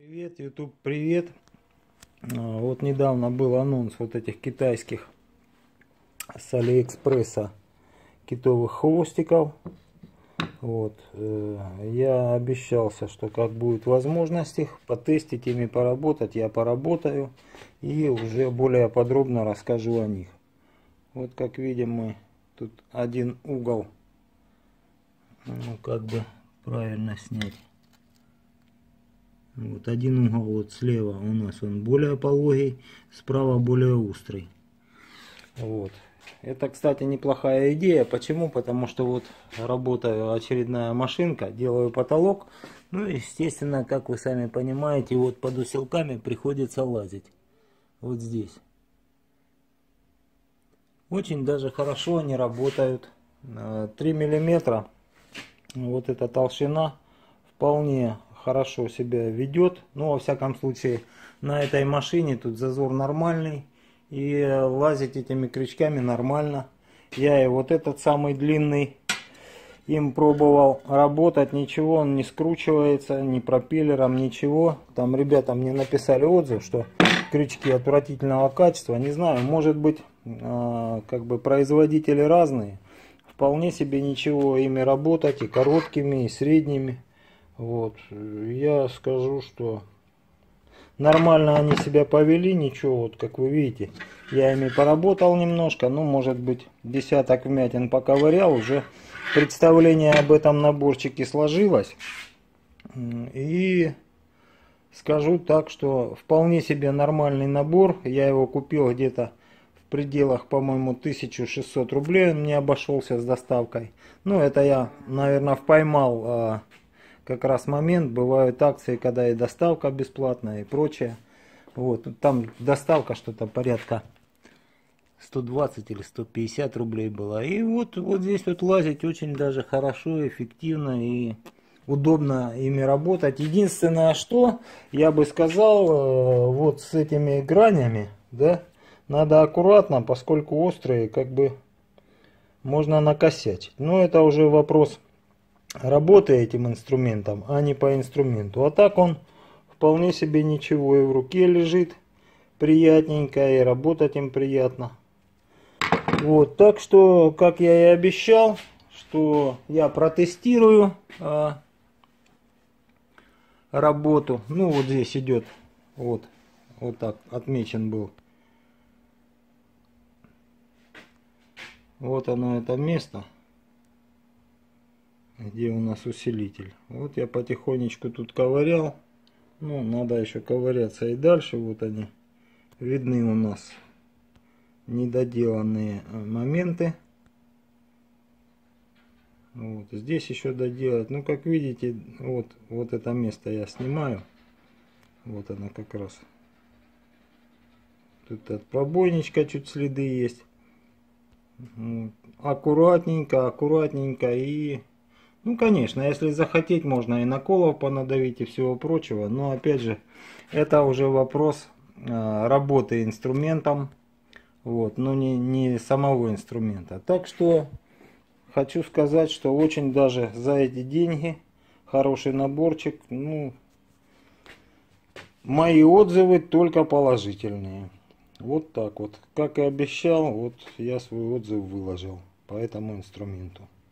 Привет, YouTube, привет. Вот недавно был анонс вот этих китайских с Алиэкспресса китовых хвостиков. Вот, я обещался, что как будет возможность их потестить, ими поработать, я поработаю и уже более подробно расскажу о них. Вот как видим, мы тут один угол, ну как бы правильно снять. Вот один угол вот слева у нас он более пологий, справа более острый. Вот. Это, кстати, неплохая идея. Почему? Потому что вот работаю очередная машинка, делаю потолок. Ну, естественно, как вы сами понимаете, вот под усилками приходится лазить. Вот здесь. Очень даже хорошо они работают. 3 миллиметра. Вот эта толщина вполне хорошо себя ведет. Но во всяком случае на этой машине тут зазор нормальный. И лазить этими крючками нормально. Я и вот этот самый длинный им пробовал работать. Ничего, он не скручивается, ни пропеллером, ничего. Там ребята мне написали отзыв, что крючки отвратительного качества. Не знаю, может быть, как бы производители разные. Вполне себе ничего ими работать, и короткими, и средними. Вот, я скажу, что нормально они себя повели, ничего, вот как вы видите, я ими поработал немножко, ну, может быть, десяток вмятин поковырял, уже представление об этом наборчике сложилось. И скажу так, что вполне себе нормальный набор, я его купил где-то в пределах, по-моему, 1600 рублей, он мне обошелся с доставкой. Ну, это я, наверное, поймал как раз момент, бывают акции, когда и доставка бесплатная и прочее. Вот, там доставка что-то порядка 120 или 150 рублей была. И вот здесь вот лазить очень даже хорошо, эффективно и удобно ими работать. Единственное, что я бы сказал, вот с этими гранями, да, надо аккуратно, поскольку острые, как бы можно накосячить. Но это уже вопрос работы этим инструментом, а не по инструменту. А так он вполне себе ничего, и в руке лежит приятненько, и работать им приятно. Вот, так что, как я и обещал, что я протестирую работу. Ну, вот здесь идет, вот так отмечен был. Вот оно, это место, где у нас усилитель. Вот я потихонечку тут ковырял. Ну, надо еще ковыряться и дальше. Вот они видны у нас недоделанные моменты. Вот здесь еще доделать. Ну, как видите, вот это место я снимаю. Вот она как раз. Тут от пробойничка чуть следы есть. Аккуратненько, аккуратненько и... Ну, конечно, если захотеть, можно и на колов понадавить и всего прочего. Но, опять же, это уже вопрос работы инструментом. Вот, но не самого инструмента. Так что, хочу сказать, что очень даже за эти деньги хороший наборчик. Ну, мои отзывы только положительные. Вот так вот. Как и обещал, вот я свой отзыв выложил по этому инструменту.